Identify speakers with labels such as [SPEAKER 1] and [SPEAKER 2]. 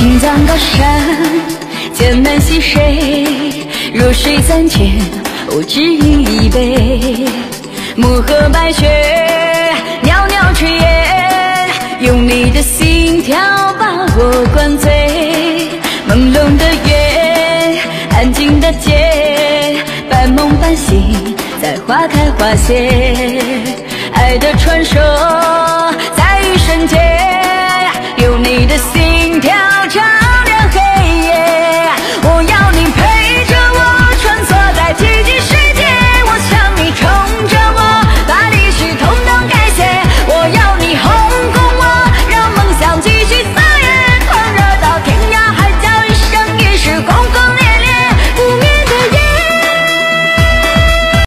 [SPEAKER 1] 青藏高山，艰难溪水，弱水三千，我只饮一杯。漠河白雪，袅袅炊烟，用你的心跳把我灌醉。朦胧的月，安静的街，半梦半醒，在花开花谢。爱的传说，在余生间。